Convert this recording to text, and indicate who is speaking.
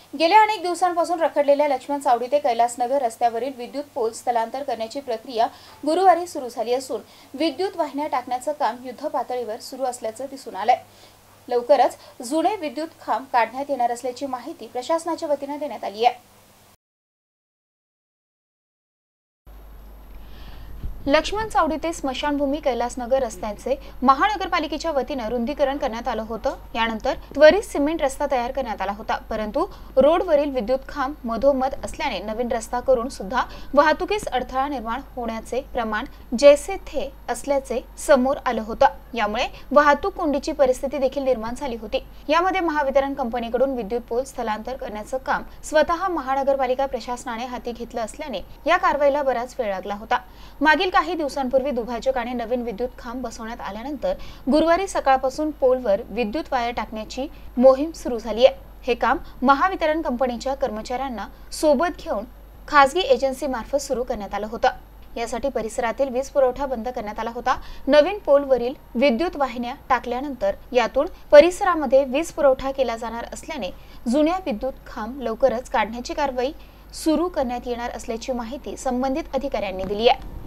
Speaker 1: गेल्या अनेक दिवसांपासून रखडलेल्या लक्ष्मण चावडी ते कैलासनगर रस्त्यावरील विद्युत पोल स्थलांतर करण्याची प्रक्रिया गुरुवारी सुरू झाली असून विद्युत वाहिन्या टाकण्याचं काम युद्धपातळीवर सुरू असल्याचं दिसून आलंय। लवकरच जुने विद्युत खांब काढण्यात येणार असल्याची माहिती प्रशासनाच्या वतीने देण्यात आली आहे। लक्ष्मण चावडी ते स्मशानभूमी कैलासनगर रस्त्याचे महानगरपालिकेच्या वतीने रुंदीकरण करण्यात आलं होतं। यानंतर त्वरित सिमेंट रस्ता तयार करण्यात आला होता, परंतु रोडवरील विद्युत खांब मधोमध असल्याने नवीन रस्ता करून सुद्धा वाहतुकीस अडथळा निर्माण होण्याचे प्रमाण जैसे थे असल्याचे समोर आलं होतं। यामुळे वाहतूक कोंडीची परिस्थिती देखील निर्माण झाली होती। यामध्ये महावितरण कंपनीकडून विद्युत पोल स्थलांतर करण्याचं काम स्वतः महानगरपालिका प्रशासनाने हाती घेतलं असल्याने या कारवाईला बराच वेळ लागला होता। मागील काही दिवसांपूर्वी दुभाजक आणि नवीन विद्युत खांब बसवण्यात आल्यानंतर गुरुवारी सकाळपासून पोलवर विद्युत वायर टाकण्याची मोहीम सुरू झाली आहे। हे काम महावितरण कंपनीच्या कर्मचाऱ्यांना सोबत घेऊन खासगी एजन्सी मार्फत सुरू करण्यात आलं होतं। यासाठी परिसरातील वीज पुरवठा बंद करण्यात आला होता। नवीन पोलवरील विद्युत वाहिन्या टाकल्यानंतर यातून परिसरामध्ये वीज पुरवठा केला जाणार असल्याने जुन्या विद्युत खांब लवकरच काढण्याची कारवाई सुरू करण्यात येणार असल्याची माहिती संबंधित अधिकाऱ्यांनी दिली आहे।